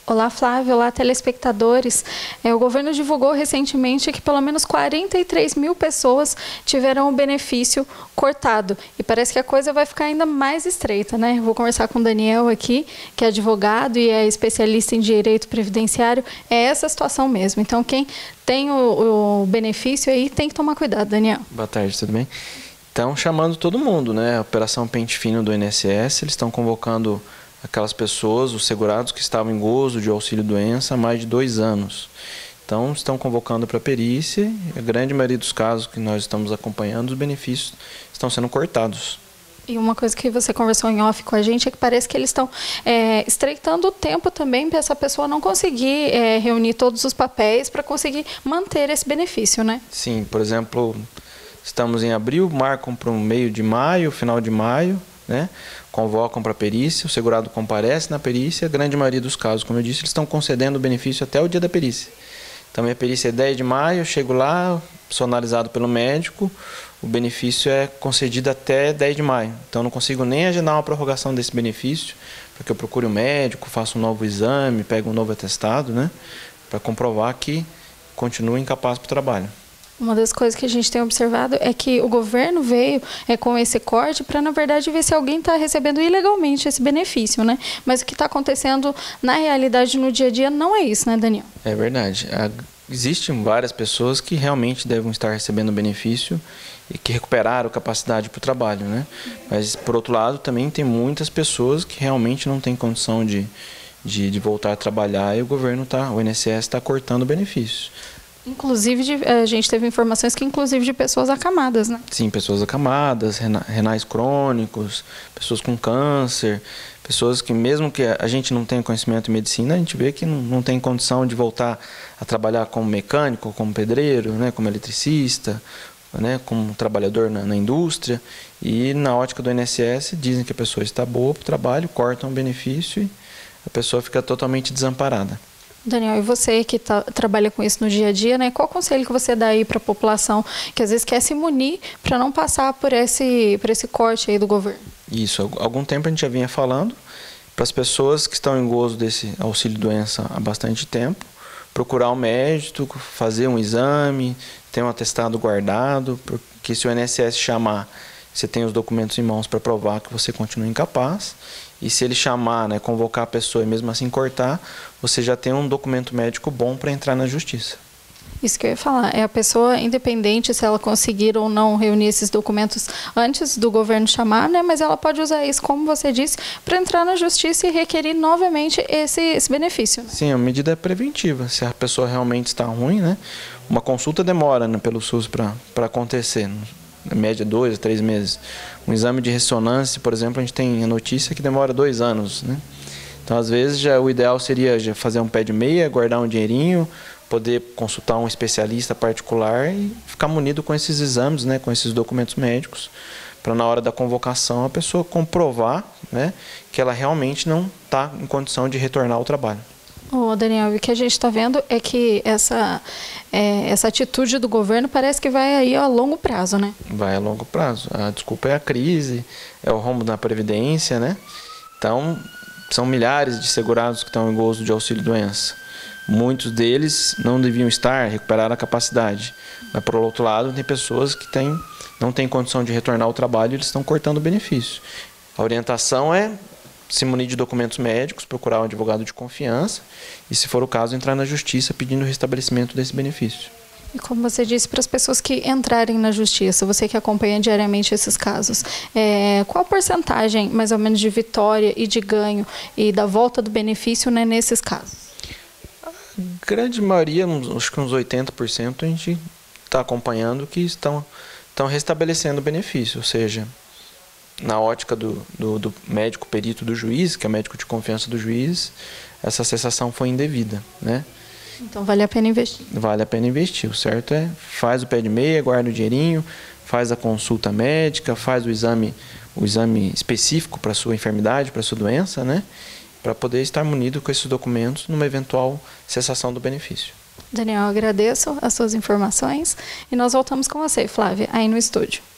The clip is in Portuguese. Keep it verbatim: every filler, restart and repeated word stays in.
Olá, Flávio. Olá, telespectadores. É, o governo divulgou recentemente que pelo menos quarenta e três mil pessoas tiveram o benefício cortado. E parece que a coisa vai ficar ainda mais estreita, né? Vou conversar com o Daniel aqui, que é advogado e é especialista em direito previdenciário. É essa situação mesmo. Então, quem tem o, o benefício aí tem que tomar cuidado, Daniel. Boa tarde, tudo bem? Estão chamando todo mundo, né? A Operação Pente Fino do I N S S, eles estão convocando aquelas pessoas, os segurados que estavam em gozo de auxílio-doença há mais de dois anos. Então, estão convocando para a perícia e a grande maioria dos casos que nós estamos acompanhando, os benefícios estão sendo cortados. E uma coisa que você conversou em off com a gente é que parece que eles estão é, estreitando o tempo também para essa pessoa não conseguir é, reunir todos os papéis para conseguir manter esse benefício, né? Sim, por exemplo, estamos em abril, marcam para o meio de maio, final de maio, né? Convocam para a perícia, o segurado comparece na perícia, a grande maioria dos casos, como eu disse, eles estão concedendo o benefício até o dia da perícia. Então, minha perícia é dez de maio, eu chego lá, sou analisado pelo médico, o benefício é concedido até dez de maio. Então, eu não consigo nem agendar uma prorrogação desse benefício, porque eu procuro o médico, faço um novo exame, pego um novo atestado, né? Para comprovar que continuo incapaz para o trabalho. Uma das coisas que a gente tem observado é que o governo veio é, com esse corte para, na verdade, ver se alguém está recebendo ilegalmente esse benefício, né? Mas o que está acontecendo na realidade, no dia a dia, não é isso, né, Daniel? É verdade. Existem várias pessoas que realmente devem estar recebendo benefício e que recuperaram capacidade para o trabalho, né? Mas, por outro lado, também tem muitas pessoas que realmente não têm condição de, de, de voltar a trabalhar e o governo tá, o I N S S está cortando benefícios. Inclusive, de, a gente teve informações que inclusive de pessoas acamadas, né? Sim, pessoas acamadas, renais crônicos, pessoas com câncer, pessoas que mesmo que a gente não tenha conhecimento em medicina, a gente vê que não, não tem condição de voltar a trabalhar como mecânico, como pedreiro, né, como eletricista, né, como trabalhador na, na indústria. E na ótica do I N S S dizem que a pessoa está boa para o trabalho, cortam o benefício e a pessoa fica totalmente desamparada. Daniel, e você que tá, trabalha com isso no dia a dia, né? Qual conselho que você dá aí para a população que às vezes quer se munir para não passar por esse, por esse corte aí do governo? Isso, há algum tempo a gente já vinha falando para as pessoas que estão em gozo desse auxílio-doença há bastante tempo, procurar um médico, fazer um exame, ter um atestado guardado, porque se o I N S S chamar, você tem os documentos em mãos para provar que você continua incapaz. E se ele chamar, né, convocar a pessoa e mesmo assim cortar, você já tem um documento médico bom para entrar na justiça. Isso que eu ia falar, é a pessoa independente se ela conseguir ou não reunir esses documentos antes do governo chamar, né, mas ela pode usar isso, como você disse, para entrar na justiça e requerer novamente esse, esse benefício. Sim, a medida é preventiva. Se a pessoa realmente está ruim, né, uma consulta demora, né, pelo SUS para acontecer. Na média, dois a três meses. Um exame de ressonância, por exemplo, a gente tem a notícia que demora dois anos, né? Então, às vezes, já, o ideal seria já fazer um pé de meia, guardar um dinheirinho, poder consultar um especialista particular e ficar munido com esses exames, né, com esses documentos médicos, para na hora da convocação a pessoa comprovar, né, que ela realmente não está em condição de retornar ao trabalho. Ô, Daniel, o que a gente está vendo é que essa, é, essa atitude do governo parece que vai aí a longo prazo, né? Vai a longo prazo. A desculpa é a crise, é o rombo na Previdência, né? Então, são milhares de segurados que estão em gozo de auxílio-doença. Muitos deles não deviam estar, recuperaram a capacidade. Mas, por outro lado, tem pessoas que têm, não têm condição de retornar ao trabalho e eles estão cortando o benefício. A orientação é se munir de documentos médicos, procurar um advogado de confiança e, se for o caso, entrar na justiça pedindo o restabelecimento desse benefício. E como você disse, para as pessoas que entrarem na justiça, você que acompanha diariamente esses casos, é, qual a porcentagem, mais ou menos, de vitória e de ganho e da volta do benefício, né, nesses casos? A grande maioria, acho que uns oitenta por cento, a gente está acompanhando que estão, estão restabelecendo o benefício, ou seja, na ótica do, do, do médico perito do juiz, que é o médico de confiança do juiz, essa cessação foi indevida, né? Então vale a pena investir. Vale a pena investir. O certo é, faz o pé de meia, guarda o dinheirinho, faz a consulta médica, faz o exame, o exame específico para a sua enfermidade, para a sua doença, né? Para poder estar munido com esses documentos numa eventual cessação do benefício. Daniel, agradeço as suas informações e nós voltamos com você, Flávia, aí no estúdio.